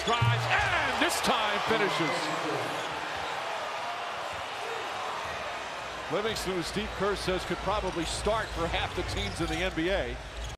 drives, and this time finishes. Livingston, who Steve Kerr says could probably start for half the teams in the NBA.